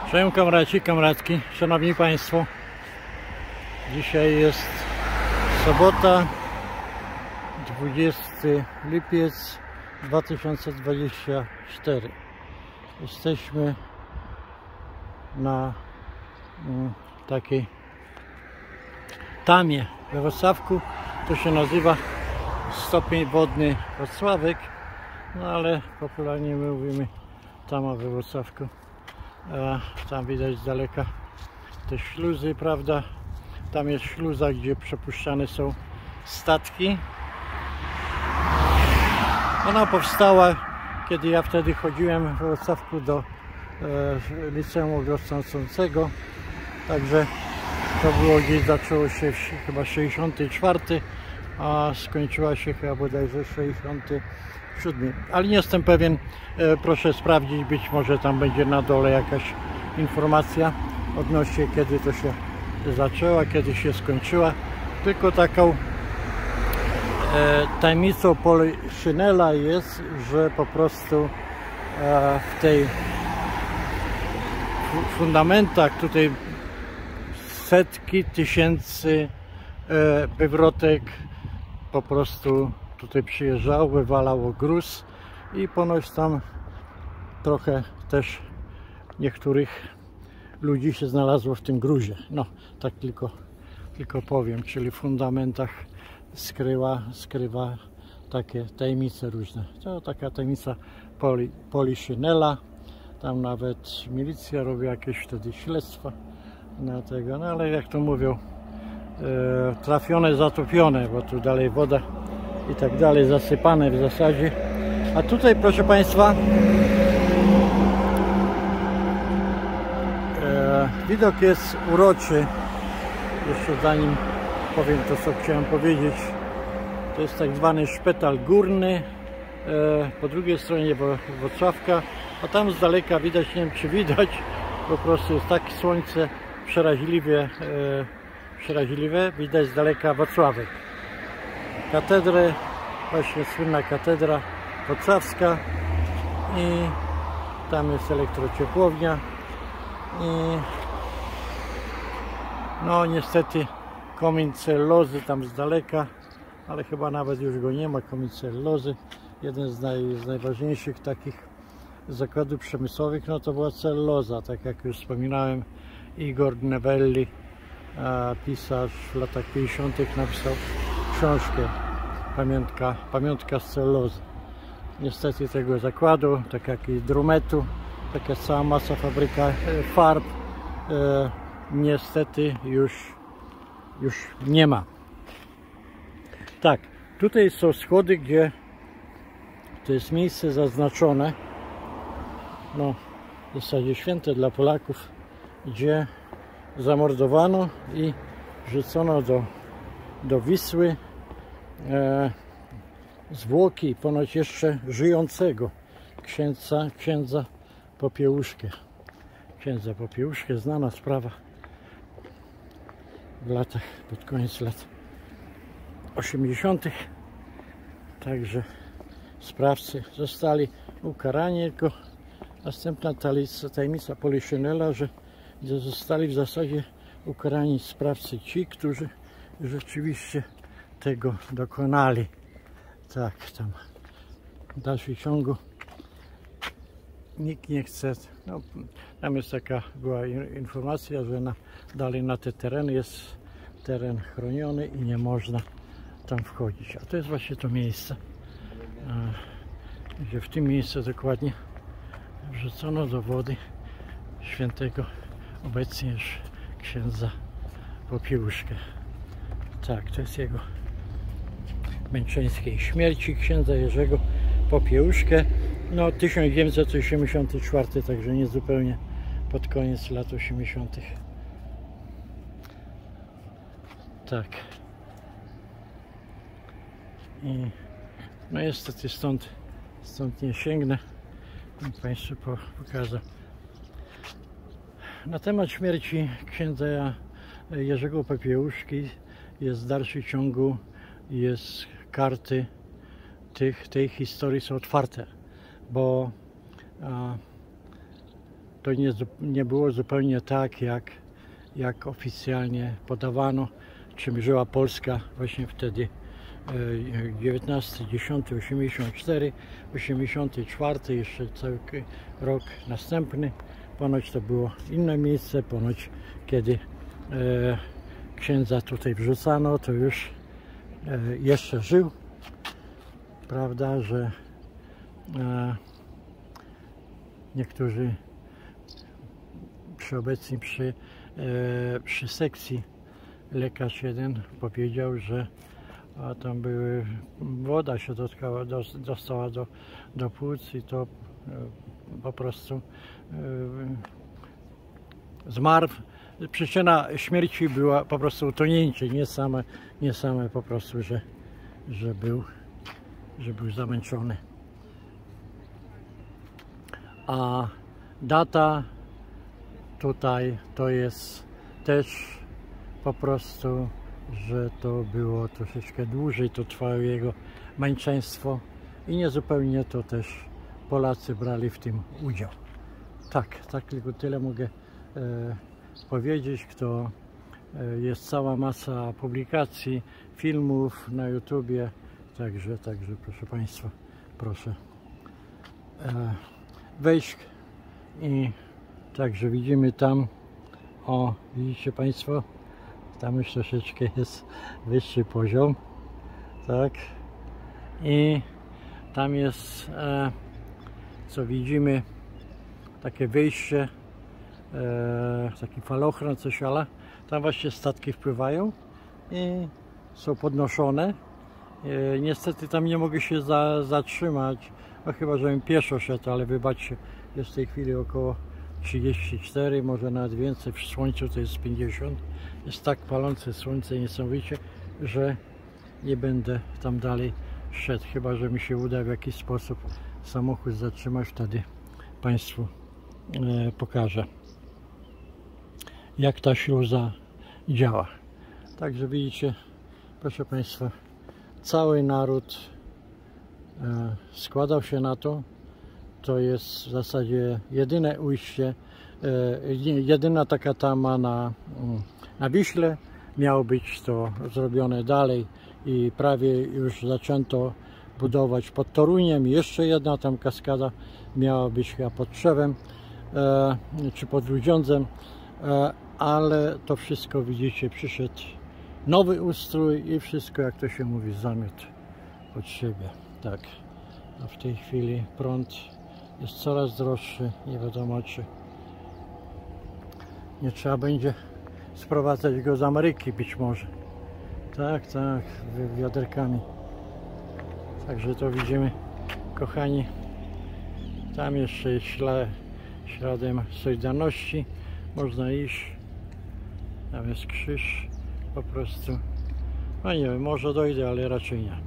Cześć kamraci, kamratki, szanowni państwo. Dzisiaj jest sobota, 20 lipiec 2024. Jesteśmy na takiej tamie we Wrocławku. To się nazywa stopień wodny Wrocławek, no ale popularnie my mówimy tama we Wrocławku. Tam widać z daleka te śluzy, prawda? Tam jest śluza, gdzie przepuszczane są statki. Ona powstała, kiedy ja wtedy chodziłem w Wrocławku do liceum ogólnokształcącego. Także to było gdzieś, zaczęło się chyba 64, a skończyła się chyba bodajże 67. Ale nie jestem pewien, proszę sprawdzić, być może tam będzie na dole jakaś informacja odnośnie kiedy to się zaczęła, kiedy się skończyła. Tylko taką tajemnicą Poliszynela jest, że po prostu w tej fundamentach tutaj setki tysięcy wywrotek po prostu tutaj przyjeżdżało, wywalało gruz i ponoć tam trochę też niektórych ludzi się znalazło w tym gruzie. No, tak tylko powiem, czyli w fundamentach skrywa takie tajemnice różne. To taka tajemnica Poliszynela. Tam nawet milicja robi jakieś wtedy śledztwa na tego, no ale jak to mówią, trafione, zatopione, bo tu dalej woda i tak dalej, zasypane w zasadzie. A tutaj, proszę państwa, widok jest uroczy. Jeszcze zanim powiem to, co chciałem powiedzieć, to jest tak zwany szpital górny, po drugiej stronie Wrocławka, a tam z daleka widać, nie wiem czy widać, po prostu jest takie słońce przeraźliwe, widać z daleka Wrocławek. Katedrę, właśnie słynna katedra wrocławska i tam jest elektrociepłownia i no niestety komin celulozy tam z daleka, ale chyba nawet już go nie ma, komin celulozy. Jeden z najważniejszych takich zakładów przemysłowych, no to była celuloza, tak jak już wspominałem. Igor Novelli, pisarz w latach 50. napisał książkę Pamiątka z celulozy. Niestety tego zakładu, tak jak i Drumetu, taka cała masa fabryka farb, niestety już nie ma. Tak, tutaj są schody, gdzie to jest miejsce zaznaczone, no w zasadzie święte dla Polaków, gdzie zamordowano i wrzucono do Wisły zwłoki ponoć jeszcze żyjącego księdza Popiełuszkę. Księdza Popiełuszkę, znana sprawa w latach, pod koniec lat 80. Także sprawcy zostali ukarani, tylko następna tajemnica Poliszynela, że zostali w zasadzie ukarani sprawcy ci, którzy rzeczywiście tego dokonali. Tak, tam w dalszym ciągu nikt nie chce, no, tam jest była informacja, że dalej na te tereny jest teren chroniony i nie można tam wchodzić. A to jest właśnie to miejsce, gdzie w tym miejscu dokładnie wrzucono do wody świętego obecnie już księdza Popiełuszkę. Tak, to jest jego męczeńskiej śmierci, księdza Jerzego Popiełuszkę, no 1984, także nie zupełnie pod koniec lat 80. Tak. I no niestety stąd nie sięgnę, bym Państwu pokazał. Na temat śmierci księdza Jerzego Popiełuszki jest w dalszym ciągu, jest karty tej historii są otwarte, bo to nie było zupełnie tak, jak oficjalnie podawano, czym żyła Polska właśnie wtedy. 19.10.84, 84, jeszcze cały rok następny. Ponoć to było inne miejsce, ponoć kiedy księdza tutaj wrzucano, to już jeszcze żył, prawda, że niektórzy obecni przy sekcji, lekarz jeden powiedział, że tam woda się dostała do płuc i to po prostu zmarł. Przyczyna śmierci była po prostu utonięcie, nie same po prostu, że był zamęczony. A data tutaj to jest też po prostu, że to było troszeczkę dłużej, to trwało jego męczeństwo i niezupełnie to też Polacy brali w tym udział. Tak, tylko tyle mogę powiedzieć. Jest cała masa publikacji, filmów na YouTubie, także proszę Państwa, proszę wejść i także widzimy tam, o, widzicie Państwo, tam już troszeczkę jest wyższy poziom, tak, i tam jest, co widzimy, takie wyjście, taki falochron, coś, ale tam właśnie statki wpływają i są podnoszone. Niestety tam nie mogę się zatrzymać, no chyba żebym pieszo szedł, ale wybaczcie, jest w tej chwili około 34, może nawet więcej, w słońcu to jest 50. Jest tak palące słońce niesamowicie, że nie będę tam dalej szedł, chyba że mi się uda w jakiś sposób samochód zatrzymać, wtedy Państwu pokażę, jak ta śluza działa. Także widzicie, proszę Państwa, cały naród składał się na to. To jest w zasadzie jedyne ujście, jedyna taka tama na Wiśle. Miało być to zrobione dalej i prawie już zaczęto budować pod Toruniem. Jeszcze jedna tam kaskada miała być chyba pod Trzewem czy pod Grudziądzem, ale to wszystko, widzicie, przyszedł nowy ustrój i wszystko, jak to się mówi, zamiot pod siebie. Tak, a w tej chwili prąd jest coraz droższy, nie wiadomo, czy nie trzeba będzie sprowadzać go z Ameryki być może. Tak, wiaderkami. Także to widzimy, kochani, tam jeszcze jest śladem Solidarności, można iść, tam jest krzyż, po prostu, no nie wiem, może dojdę, ale raczej nie.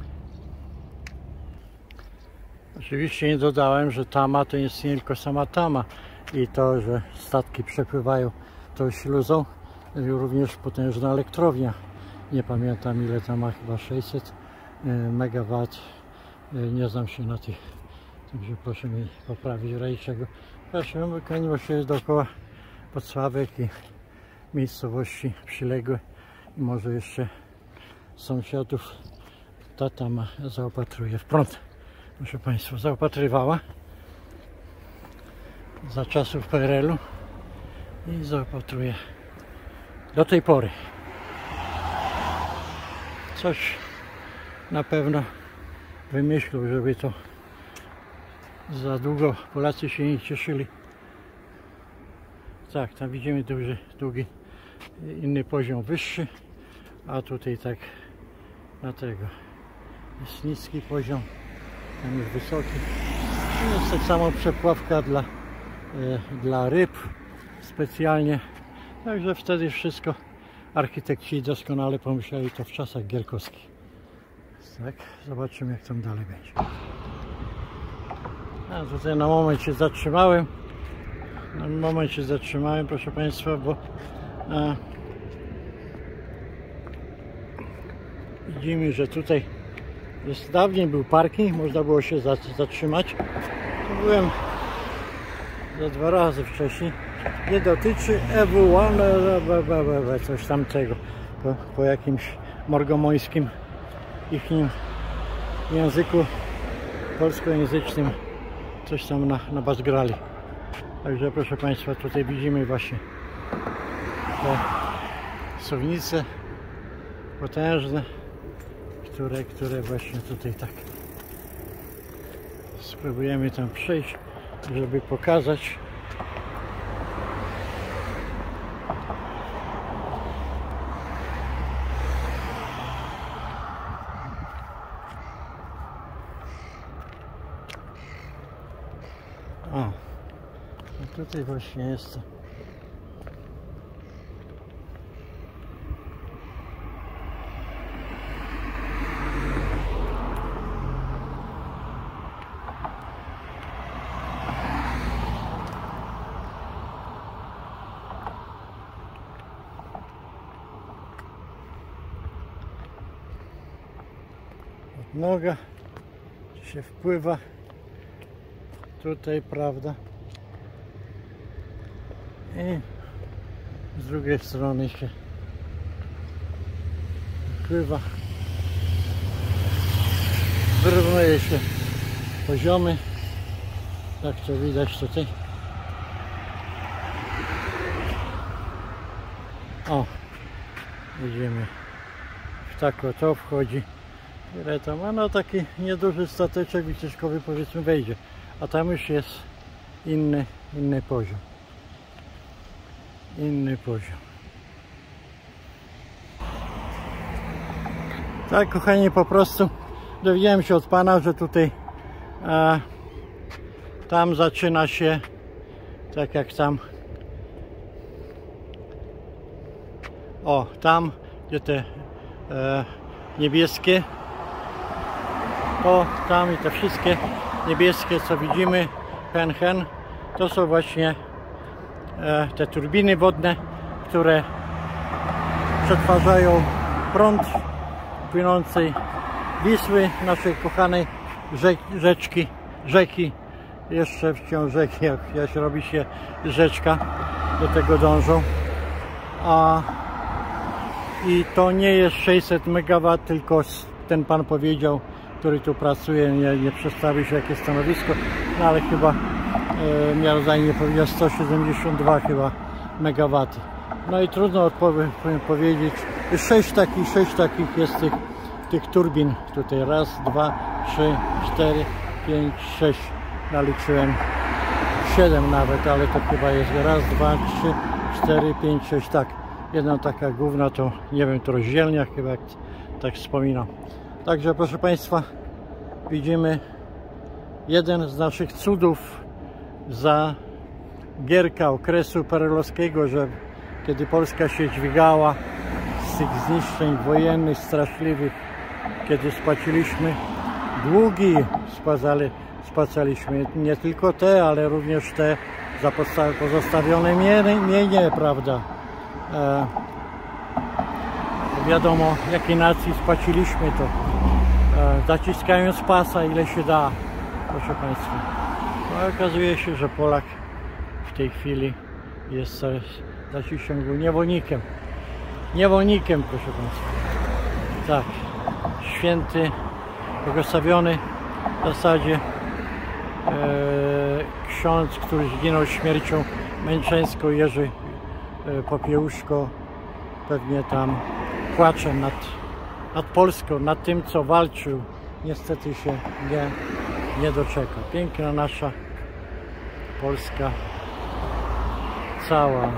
Oczywiście nie dodałem, że tama to jest nie tylko sama tama i to, że statki przepływają tą śluzą, również potężna elektrownia. Nie pamiętam, ile tam ma, chyba 600 MW. Nie znam się na tych, także proszę mi poprawić rejczego. Proszę, wykonanie się dookoła Podsławek i miejscowości przyległe i może jeszcze sąsiadów ta tama zaopatruje w prąd. Proszę Państwa, zaopatrywała za czasów PRL-u i zaopatruje do tej pory. Coś na pewno wymyślił, żeby to za długo Polacy się nie cieszyli. Tak, tam widzimy długi, inny poziom wyższy, a tutaj tak na tego jest niski poziom, tam jest wysoki. Jest tak samo przepławka dla ryb specjalnie, także wtedy wszystko architekci doskonale pomyśleli to w czasach gierkowskich. Tak, zobaczymy, jak tam dalej będzie. A tutaj na moment się zatrzymałem. Proszę Państwa, bo widzimy, że tutaj dawniej był parking, można było się zatrzymać. Byłem za 2 razy wcześniej. Nie dotyczy EW1, coś tamtego. Po jakimś morgomońskim ichnim języku polskojęzycznym coś tam na bas grali. Także proszę Państwa, tutaj widzimy właśnie te suwnice potężne, które właśnie tutaj tak spróbujemy tam przejść, żeby pokazać. O, a tutaj właśnie jest to. Noga się wpływa tutaj, prawda, i z drugiej strony się wpływa, wyrównuje się poziomy, tak to widać tutaj. O, widzimy, w tak oto wchodzi. Ile to ma? No taki nieduży stateczek wycieczkowy, powiedzmy, wejdzie, a tam już jest inny poziom. Inny poziom. Tak, kochani, po prostu dowiedziałem się od Pana, że tutaj tam zaczyna się, tak jak tam, o, tam, gdzie te niebieskie, to tam i te wszystkie niebieskie, co widzimy, hen, to są właśnie te turbiny wodne, które przetwarzają prąd płynącej Wisły, naszej kochanej rzeki, jeszcze wciąż rzeki, jak robi się rzeczka, do tego dążą. I to nie jest 600 MW, tylko ten pan powiedział, który tu pracuje, nie przedstawił się jakie stanowisko, no ale chyba miał zajmie, powiedział 172 chyba MW. No i trudno powiedzieć, 6 takich jest tych turbin tutaj, raz, 2, 3, 4, 5, 6, naliczyłem 7 nawet, ale to chyba jest raz, 2, 3, 4, 5, 6, tak. Jedna taka główna to, nie wiem, to rozdzielnia chyba, jak tak wspominam. Także proszę Państwa, widzimy jeden z naszych cudów za Gierka, okresu perelowskiego, że kiedy Polska się dźwigała z tych zniszczeń wojennych, straszliwych, kiedy spłaciliśmy długi, spłacaliśmy nie tylko te, ale również te za pozostawione mienie, prawda? Wiadomo, jakiej nacji spłaciliśmy to, zaciskając pasa ile się da, proszę Państwa. No, okazuje się, że Polak w tej chwili jest zaciśnięty niewolnikiem, proszę Państwa. Tak, święty, błogosławiony w zasadzie ksiądz, który zginął śmiercią męczeńską, Jerzy Popiełuszko, pewnie tam płacze nad Polską, nad tym, co walczył. Niestety się nie doczeka. Piękna nasza Polska cała.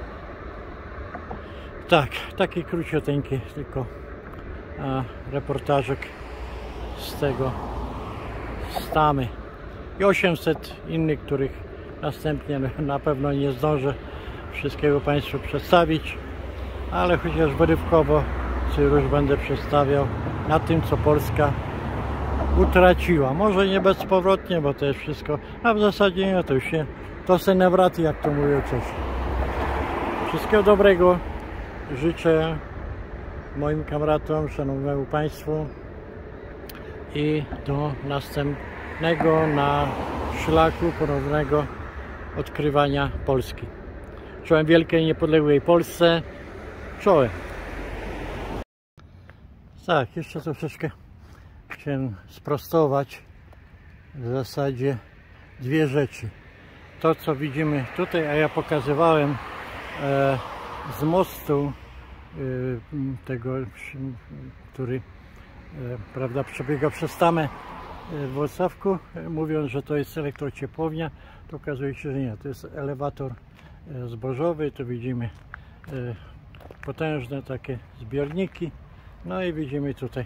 Tak, taki króciuteńki tylko reportażek z tego Stamy i 800 innych, których następnie na pewno nie zdążę wszystkiego Państwu przedstawić, ale chociaż wyrywkowo już będę przedstawiał na tym, co Polska utraciła. Może nie bezpowrotnie, bo to jest wszystko, a w zasadzie nie, to już się to se nawraty, jak to mówią Czesi. Wszystkiego dobrego życzę moim kamratom, szanownemu Państwu i do następnego na szlaku ponownego odkrywania Polski. Czołem wielkiej, niepodległej Polsce. Czołem. Tak, jeszcze troszeczkę chciałem sprostować w zasadzie dwie rzeczy. To, co widzimy tutaj, a ja pokazywałem z mostu tego, który prawda, przebiega przez tamę w Włocławku, mówiąc, że to jest elektrociepłownia, to okazuje się, że nie. To jest elewator zbożowy. Tu widzimy potężne takie zbiorniki. No i widzimy tutaj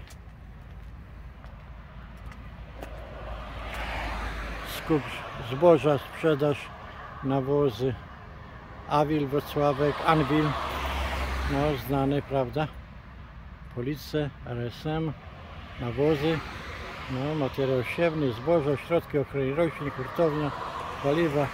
skup zboża, sprzedaż, nawozy, Awil, Włocławek, Anwil, no znany, prawda? Police, RSM, nawozy, no, materiał siewny, zboża, środki ochrony roślin, hurtownia, paliwa,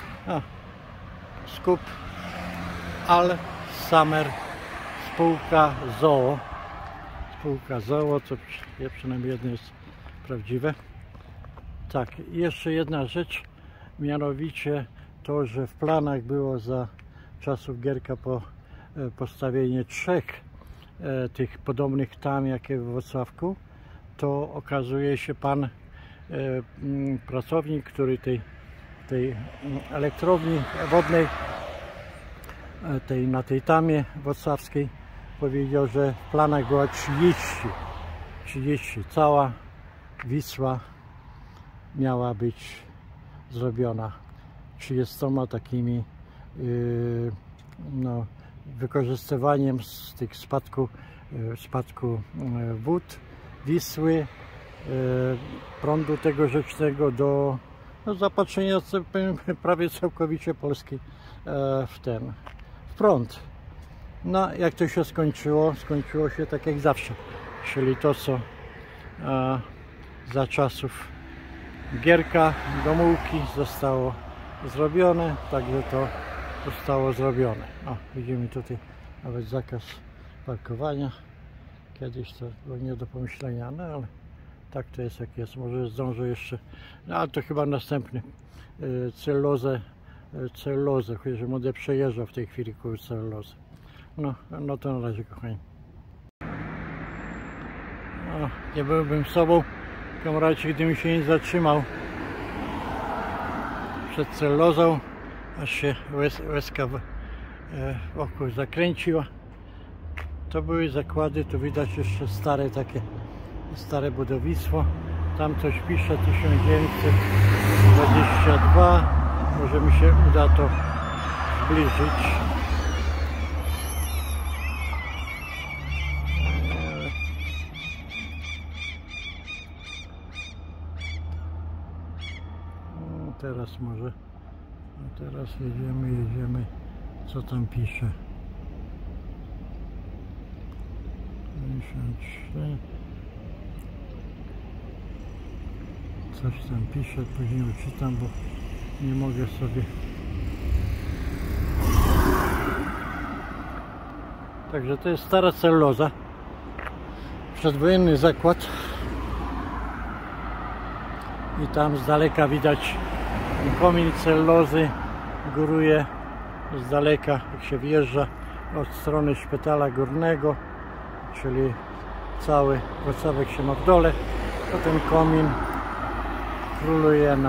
skup Al Summer, spółka ZOO. Spółka ZOO, to przynajmniej jedno jest prawdziwe. Tak, i jeszcze jedna rzecz, mianowicie to, że w planach było za czasów Gierka postawienie 3 tych podobnych tam, jakie w Włocławku, to okazuje się pan pracownik, który tej elektrowni wodnej, na tej tamie włocławskiej, powiedział, że w planach była 30. Cała Wisła miała być zrobiona 30 takimi no, wykorzystywaniem z tych spadku wód Wisły, prądu tego rzecznego do zapatrzenia prawie całkowicie Polski w prąd. No, jak to się skończyło? Skończyło się tak jak zawsze, czyli to, co za czasów Gierka, Gomułki zostało zrobione, także to zostało zrobione. O, widzimy tutaj nawet zakaz parkowania. Kiedyś to było nie do pomyślenia, no ale tak to jest jak jest. Może zdążę jeszcze, no ale to chyba następny. Celulozę, chociaż będę przejeżdżał w tej chwili koło celulozy. No to na razie, kochani. No, nie byłbym sobą, kamracie, gdybym się nie zatrzymał przed celulozą, aż się łezka wokół zakręciła. To były zakłady, tu widać jeszcze stare budownictwo. Tam coś pisze 1922. Może mi się uda to zbliżyć. Teraz może, teraz jedziemy, co tam pisze. 53. Coś tam pisze, później uczytam, bo nie mogę sobie. Także to jest stara celuloza. Przedwojenny zakład. I tam z daleka widać komin celulozy góruje z daleka, jak się wjeżdża od strony szpitala górnego, czyli cały Włocławek się ma w dole, to ten komin króluje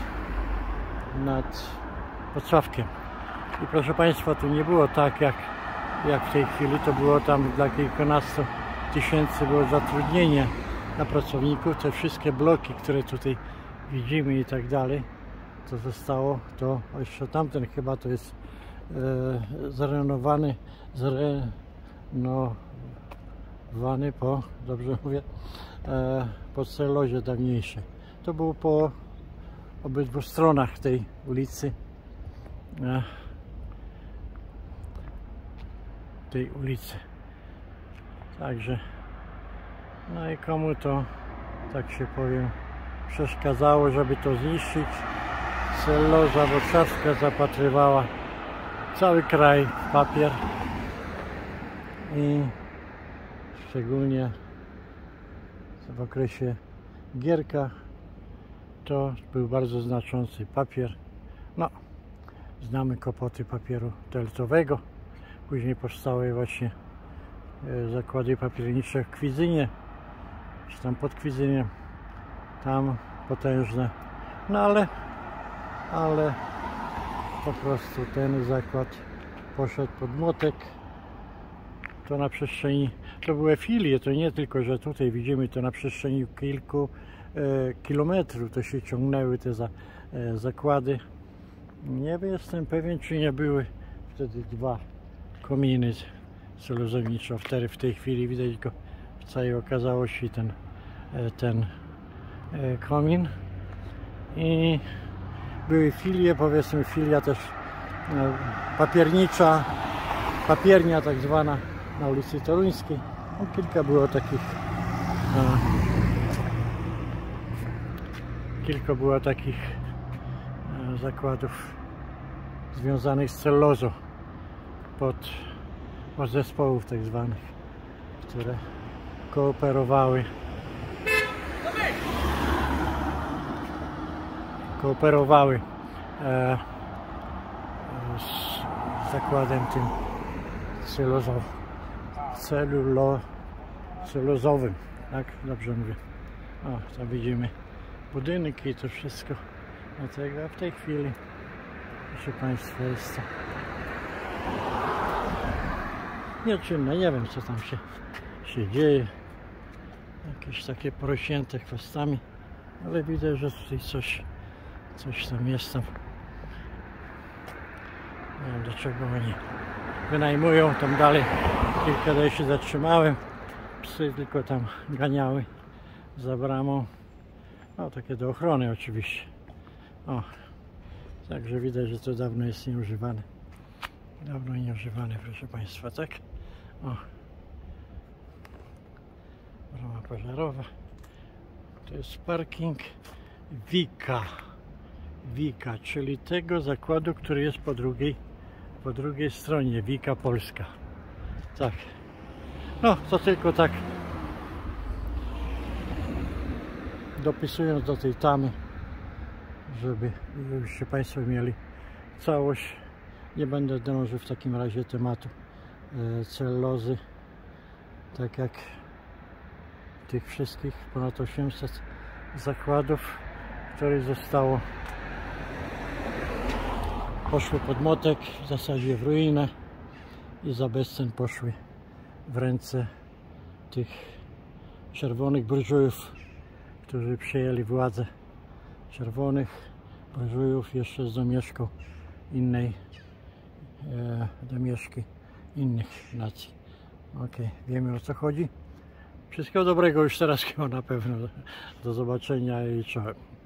nad Włocławkiem. I proszę Państwa, tu nie było tak jak w tej chwili, to było tam dla kilkunastu tysięcy było zatrudnienie na pracowników. Te wszystkie bloki, które tutaj widzimy i tak dalej, to zostało, to jeszcze tamten chyba to jest zrenowany dobrze mówię, po celulozie dawniejszej. To było po obydwu stronach tej ulicy, Także, no i komu to, tak się powiem, przeszkadzało, żeby to zniszczyć. Celuloza włocławska zapatrywała cały kraj w papier i szczególnie w okresie Gierka to był bardzo znaczący papier. No, znamy kłopoty papieru toaletowego. Później powstały właśnie zakłady papiernicze w Kwidzynie, czy tam pod Kwidzyniem, tam potężne, no ale po prostu ten zakład poszedł pod młotek. To na przestrzeni, to były filie, to nie tylko, że tutaj widzimy, to na przestrzeni kilku kilometrów to się ciągnęły te zakłady. Nie jestem pewien, czy nie były wtedy dwa kominy celulozownicze. W tej chwili widać go w całej okazałości ten komin. I były filie, powiedzmy filia też papiernicza, papiernia tak zwana na ulicy Toruńskiej. No, kilka było takich zakładów związanych z cellulozą podzespołów tak zwanych, które kooperowały z zakładem tym celulozowym, tak? Dobrze mówię. O, tam widzimy budynki i to wszystko. Dlatego w tej chwili, proszę Państwa, jest to nieczynne. Nie wiem, co tam się dzieje. Jakieś takie porośnięte chwastami, ale widać, że tutaj coś tam jest tam. Nie wiem, do czego oni wynajmują. Tam dalej kilka razy się zatrzymałem. Psy tylko tam ganiały za bramą. No, takie do ochrony oczywiście. O, także widać, że to dawno jest nieużywane. Dawno nieużywane, proszę Państwa, tak? O, brama pożarowa. To jest parking Wika, czyli tego zakładu, który jest po drugiej stronie, Wika Polska. Tak. No, to tylko tak dopisując do tej tamy, żebyście Państwo mieli całość. Nie będę drążył w takim razie tematu cellulozy, tak jak tych wszystkich ponad 800 zakładów, które poszły pod młotek, w zasadzie w ruinę i za bezcen poszły w ręce tych czerwonych burżujów, którzy przejęli władzę. Czerwonych burżujów jeszcze z domieszki innych nacji. Ok, wiemy, o co chodzi. Wszystkiego dobrego już teraz chyba na pewno. Do zobaczenia i czołem.